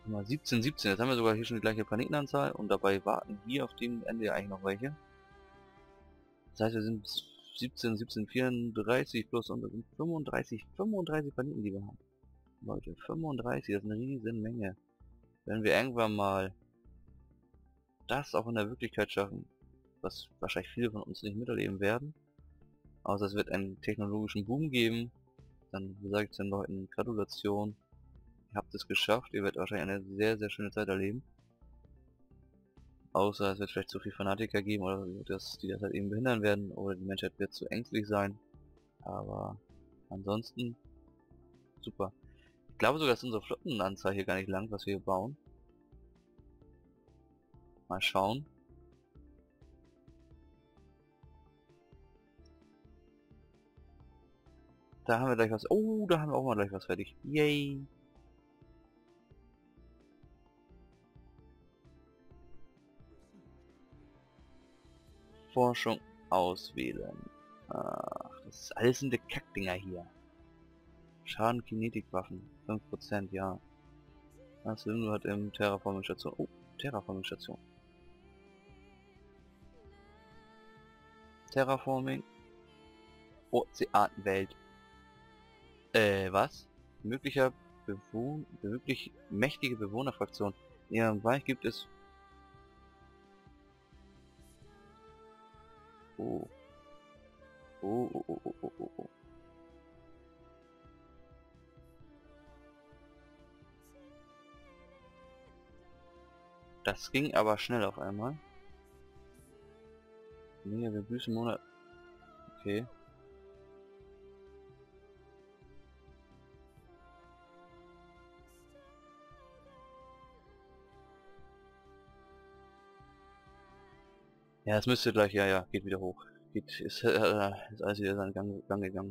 Mal 17, 17. Jetzt haben wir sogar hier schon die gleiche Planetenanzahl und dabei warten hier auf dem Ende ja eigentlich noch welche. Das heißt, wir sind 17, 17, 34 plus und das sind 35 Planeten, die wir haben. Leute, 35, das ist eine riesen Menge. Wenn wir irgendwann mal das auch in der Wirklichkeit schaffen, was wahrscheinlich viele von uns nicht miterleben werden, außer es wird einen technologischen Boom geben, dann sage ich den Leuten Gratulation, ihr habt es geschafft, ihr werdet wahrscheinlich eine sehr, sehr schöne Zeit erleben. Außer es wird vielleicht zu viel Fanatiker geben oder die das halt eben behindern werden oder die Menschheit wird zu ängstlich sein. Aber ansonsten super. Ich glaube sogar, dass unsere Flottenanzahl hier gar nicht langt, was wir hier bauen. Mal schauen. Da haben wir gleich was. Oh, da haben wir auch mal gleich was fertig. Yay! Forschung auswählen. Ach, das ist alles in der Kackdinger hier. Schaden Kinetikwaffen. 5%, ja. Das Symbo hat im Terraforming Station. Oh, Terraforming Station. Terraforming. Ozeanwelt. Was? Möglich mächtige Bewohnerfraktion. In ihrem Bereich gibt es... Oh. Oh, oh, oh, oh, oh, oh, oh. Das ging aber schnell auf einmal. Nee, wir büßen Monat... Okay. Ja, es müsste gleich, ja, geht wieder hoch. Ist alles wieder seinen Gang gegangen.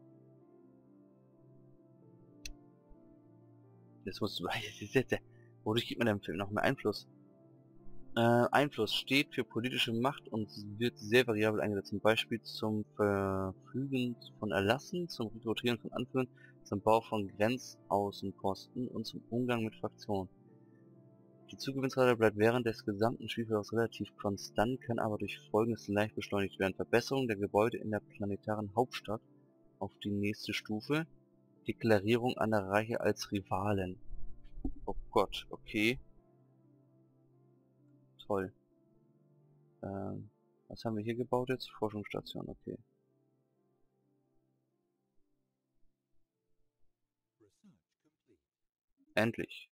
Jetzt musst du... Wodurch gibt man dem Film noch mehr Einfluss? Einfluss steht für politische Macht und wird sehr variabel eingesetzt, zum Beispiel zum Verfügen von Erlassen, zum Rekrutieren von Anführern, zum Bau von Grenzaußenposten und zum Umgang mit Fraktionen. Die Zugewinnrate bleibt während des gesamten Spielverlaufs relativ konstant, kann aber durch Folgendes leicht beschleunigt werden. Verbesserung der Gebäude in der planetaren Hauptstadt auf die nächste Stufe, Deklarierung anderer Reiche als Rivalen. Oh Gott, okay. Toll. Was haben wir hier gebaut jetzt? Forschungsstation, okay. Endlich.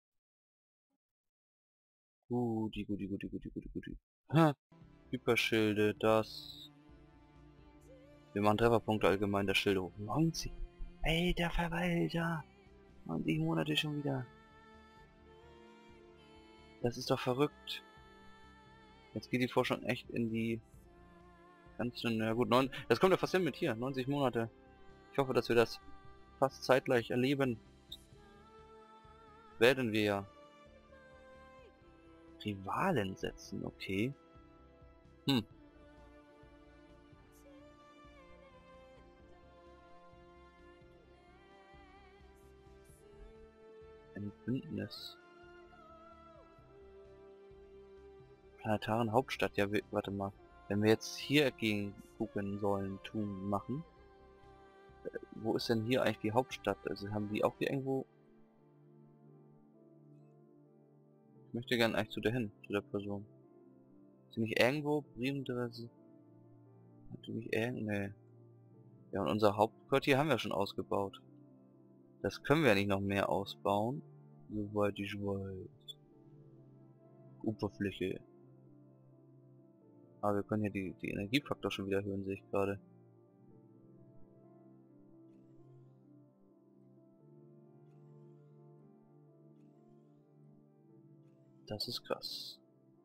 Guti. Ha, Hyperschilde, das... Wir machen Trefferpunkte allgemein der Schilde hoch. 90. Alter Verwalter. 90 Monate schon wieder. Das ist doch verrückt. Jetzt geht die Forschung echt in die... Ganz schön, ja gut, das kommt ja fast hin mit hier. 90 Monate. Ich hoffe, dass wir das fast zeitgleich erleben. Werden wir ja. Rivalen setzen, okay. Ein Bündnis. Planetaren Hauptstadt, ja, warte mal. Wenn wir jetzt hier gegen gucken sollen, machen. Wo ist denn hier eigentlich die Hauptstadt? Also haben die auch hier irgendwo... Ich möchte gerne eigentlich zu der hin, zu der Person. Ist die nicht irgendwo? Briefadresse? Hat die nicht nee. Ja, und unser Hauptquartier haben wir schon ausgebaut. Das können wir ja nicht noch mehr ausbauen. Soweit ich weiß. Oberfläche. Aber wir können hier die Energiefaktor schon wieder erhöhen, sehe ich gerade. Das ist krass.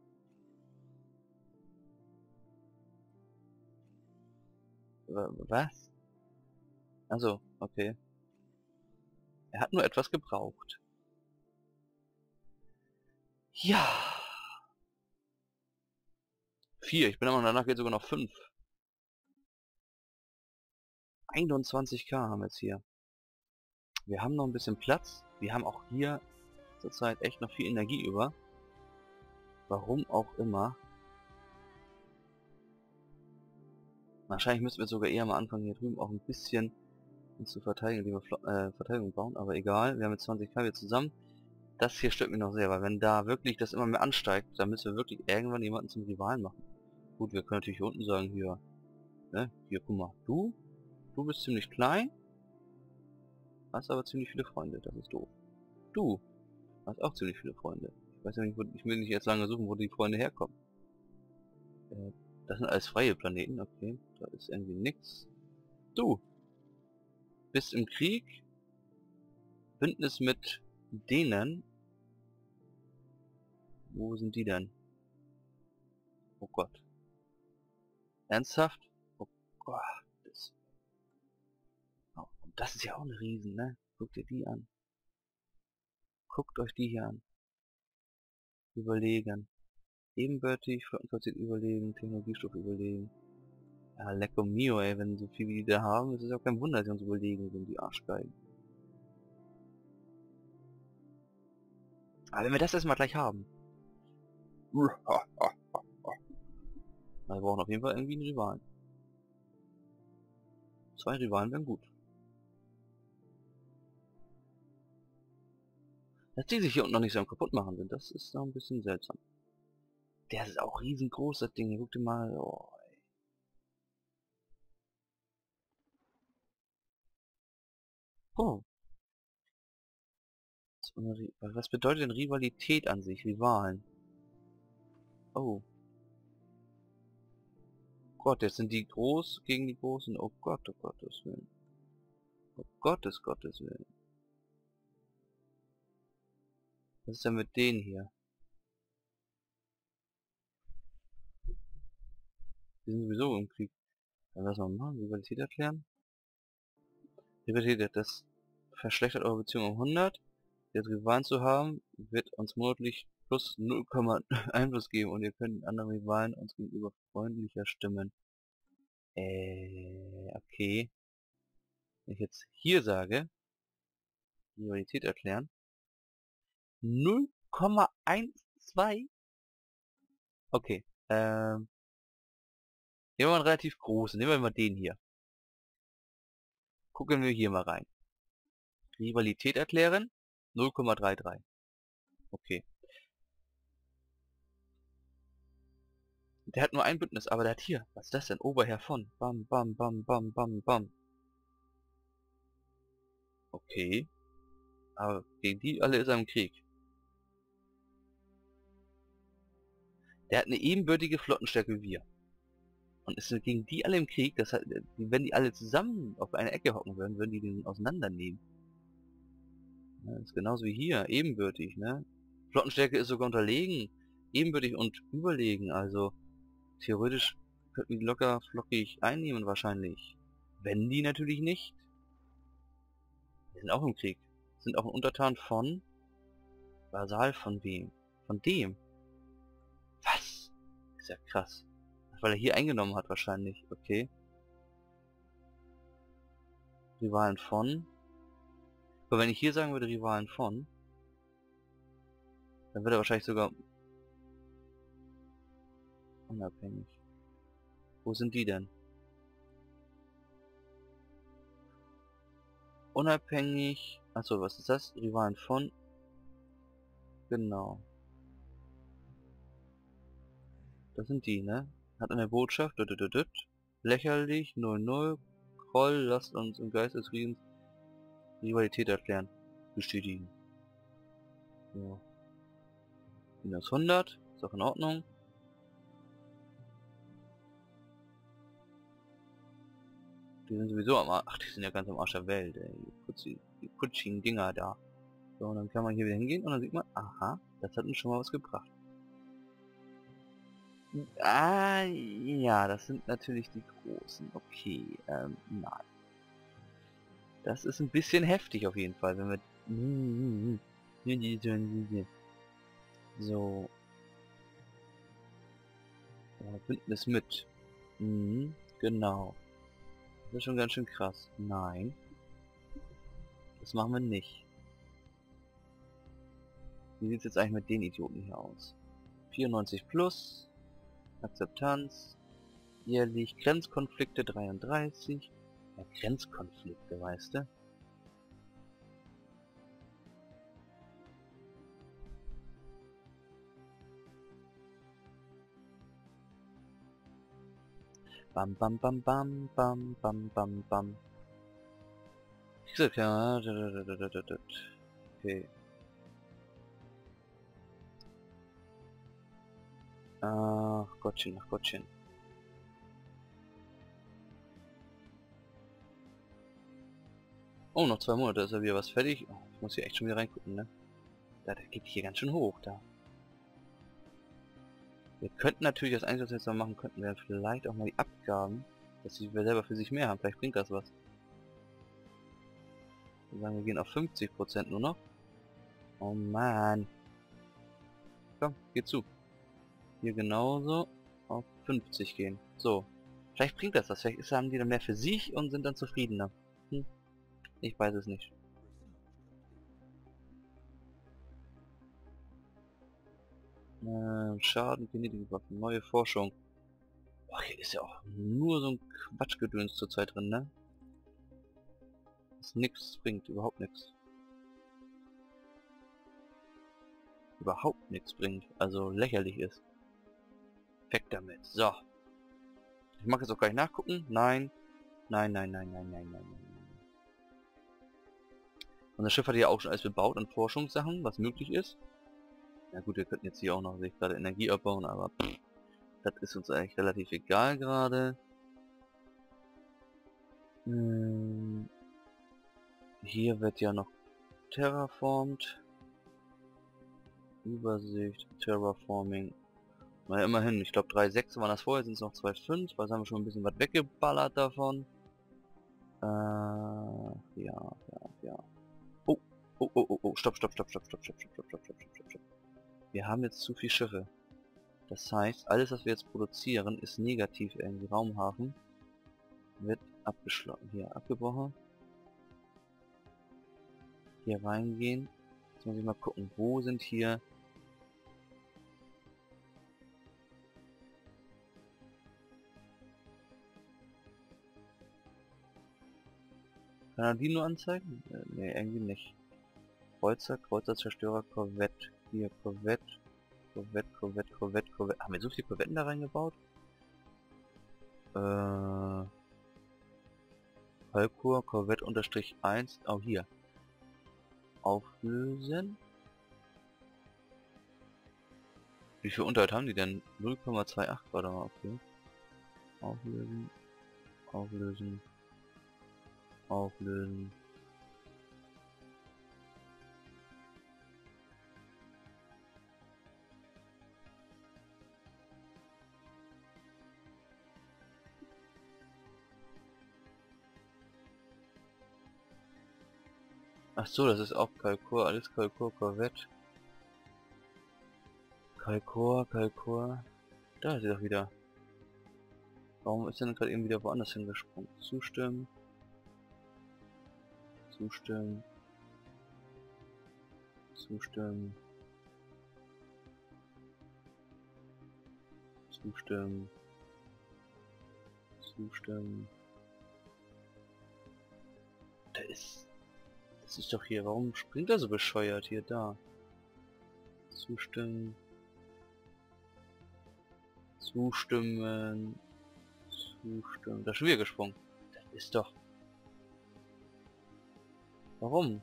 Was? Also, okay. Er hat nur etwas gebraucht. Ja. 4. Ich bin aber danach geht sogar noch 5. 21k haben wir jetzt hier. Wir haben noch ein bisschen Platz. Wir haben auch hier zurzeit echt noch viel Energie über. Warum auch immer. Wahrscheinlich müssen wir sogar eher mal anfangen, hier drüben auch ein bisschen uns zu verteidigen, lieber Verteidigung bauen, aber egal, wir haben jetzt 20k wieder zusammen. Das hier stört mich noch sehr, weil wenn da wirklich das immer mehr ansteigt, dann müssen wir wirklich irgendwann jemanden zum Rivalen machen. Gut, wir können natürlich hier unten sagen, hier, ne, hier, guck mal, du bist ziemlich klein, hast aber ziemlich viele Freunde, das ist doof. Du hast auch ziemlich viele Freunde. Ich weiß ja nicht, ich will nicht jetzt lange suchen, wo die Freunde herkommen. Das sind alles freie Planeten, okay, da ist irgendwie nix. Du bist im Krieg, Bündnis mit denen. Wo sind die denn? Oh Gott. Ernsthaft? Oh Gott. Und das ist ja auch eine Riesen, ne? Guckt ihr die an. Guckt euch die hier an. Überlegen. Ebenbürtig, Flottenkapazität überlegen, Technologiestufe überlegen. Ja, lecco mio, ey, wenn so viel wie die da haben, ist es auch kein Wunder, dass sie uns überlegen sind, die Arschgeigen. Aber wenn wir das erstmal gleich haben. Wir brauchen auf jeden Fall irgendwie einen Rivalen. 2 Rivalen wären gut. Dass die sich hier unten noch nicht so am kaputt machen sind, das ist noch ein bisschen seltsam. Der ist auch riesengroß, das Ding. Guck dir mal. Oh, ey. Oh. Was bedeutet denn Rivalität an sich? Rivalen. Oh. Gott, jetzt sind die groß gegen die Großen. Oh Gott, oh Gottes Willen. Oh Gottes Willen. Was ist denn mit denen hier? Die sind sowieso im Krieg. Dann lass mal machen. Rivalität erklären. Rivalität, das verschlechtert eure Beziehung um 100. Jetzt Rivalen zu haben, wird uns monatlich plus 0, Einfluss geben und ihr könnt anderen Rivalen uns gegenüber freundlicher stimmen. Okay. Wenn ich jetzt hier sage, Rivalität erklären. 0,12? Okay. Nehmen wir mal einen relativ großen. Nehmen wir mal den hier. Gucken wir hier mal rein. Rivalität erklären. 0,33. Okay. Der hat nur ein Bündnis, aber der hat hier. Was ist das denn? Oberherr von. Bam, bam, bam, bam, bam, bam. Okay. Aber gegen die alle ist er im Krieg. Der hat eine ebenbürtige Flottenstärke wie wir. Und ist gegen die alle im Krieg. Das heißt, wenn die alle zusammen auf einer Ecke hocken würden, würden die den auseinandernehmen. Ja, das ist genauso wie hier. Ebenbürtig, ne? Flottenstärke ist sogar unterlegen. Ebenbürtig und überlegen. Also theoretisch könnten die locker flockig einnehmen wahrscheinlich. Wenn die natürlich nicht. Die sind auch im Krieg. Sind auch ein Untertan von... Vasal von wem? Von dem. Was? Ist ja krass. Weil er hier eingenommen hat wahrscheinlich. Okay. Rivalen von. Aber wenn ich hier sagen würde Rivalen von, dann wird er wahrscheinlich sogar unabhängig. Wo sind die denn? Unabhängig. Achso, was ist das? Rivalen von. Genau. Das sind die, ne? Hat eine Botschaft. Lächerlich. 00. Kroll. Lasst uns im Geist des Friedens Rivalität erklären. Bestätigen. So. Minus 100. Ist auch in Ordnung. Die sind sowieso am Arsch. Ach, die sind ja ganz am Arsch der Welt, ey. Die putschigen Dinger da. So, und dann kann man hier wieder hingehen und dann sieht man, aha, das hat uns schon mal was gebracht. Ah, ja, das sind natürlich die Großen. Okay, nein. Das ist ein bisschen heftig auf jeden Fall, wenn wir... So. Ja, Bündnis mit. Genau. Das ist schon ganz schön krass. Nein. Das machen wir nicht. Wie sieht es jetzt eigentlich mit den Idioten hier aus? 94 plus, Akzeptanz, jährlich, Grenzkonflikte 33. Ja, Grenzkonflikte, weißt du? Bam bam bam bam bam bam bam bam. Ich sag ja. Okay. Ach Gottchen, ach Gottchen. Oh, noch 2 Monate ist ja wieder was fertig. Oh, ich muss hier echt schon wieder reingucken, ne? Da geht hier ganz schön hoch, da. Wir könnten natürlich das Einzige, was wir jetzt noch machen könnten, wäre vielleicht auch mal die Abgaben, dass wir selber für sich mehr haben. Vielleicht bringt das was. Wir sagen, wir gehen auf 50% nur noch. Oh man. Komm, geh zu. Hier genauso auf 50 gehen. So. Vielleicht bringt das was. Vielleicht haben die dann mehr für sich und sind dann zufriedener. Hm. Ich weiß es nicht. Schaden, genetische Waffen, neue Forschung. Boah, hier ist ja auch nur so ein Quatschgedöns zurzeit drin, ne? Das nix bringt, überhaupt nichts. Überhaupt nichts bringt, also lächerlich ist. Weg damit. So. Ich mag jetzt auch gleich nachgucken. Nein. Nein, nein, nein, nein, nein, nein, nein. Unser Schiff hat ja auch schon alles bebaut an Forschungssachen, was möglich ist. Ja gut, wir könnten jetzt hier auch noch sich gerade Energie abbauen, aber pff, das ist uns eigentlich relativ egal gerade. Hier wird ja noch terraformt. Übersicht, Terraforming. Naja, immerhin, ich glaube 3,6 waren das vorher, sind es noch 2,5, weil haben wir schon ein bisschen was weggeballert davon. Ja, ja, ja. Oh, oh, oh, oh, oh, stopp, stopp, stopp, stopp, stopp, stopp, stopp, stopp, stopp, stopp, stopp, stopp. Wir haben jetzt zu viele Schiffe. Das heißt, alles, was wir jetzt produzieren, ist negativ irgendwie. Raumhafen wird abgeschlossen. Hier abgebrochen. Hier reingehen. Jetzt muss ich mal gucken, wo sind hier... Kann er die nur anzeigen? Ne, irgendwie nicht. Kreuzer, Zerstörer, Korvette. Hier, Korvette. Korvette, Korvette, Korvette, Korvette. Haben wir so viele Korvetten da reingebaut? Palkur, Korvette unterstrich 1. Auch hier. Auflösen. Wie viel Unterhalt haben die denn? 0,28 warte mal, okay. Auflösen. Auflösen. Auflösen. Ach so, das ist auch Kalkur, alles Kalkur, Korvette. Kalkur. Da ist sie doch wieder. Warum ist denn gerade eben wieder woanders hingesprungen? Zustimmen. Zustimmen. Zustimmen. Zustimmen. Zustimmen. Da ist... Das ist doch hier. Warum springt er so bescheuert hier da? Zustimmen. Zustimmen. Zustimmen. Da ist schon wieder gesprungen. Das ist doch... Warum?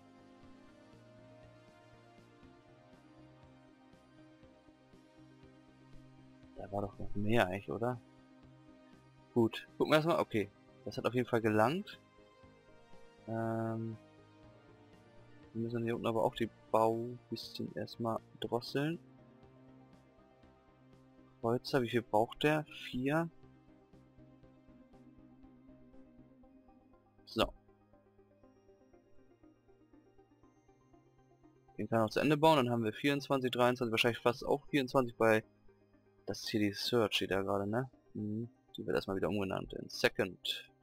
Da war doch noch mehr eigentlich, oder? Gut. Gucken wir erstmal. Okay. Das hat auf jeden Fall gelangt. Wir müssen hier unten aber auch die Bau ein bisschen erstmal drosseln. Kreuzer, wie viel braucht der? 4. So. Den kann er noch zu Ende bauen, dann haben wir 24, 23, wahrscheinlich fast auch 24 bei... Das ist hier die Search, steht da gerade, ne? Die wird erstmal wieder umgenannt in Second.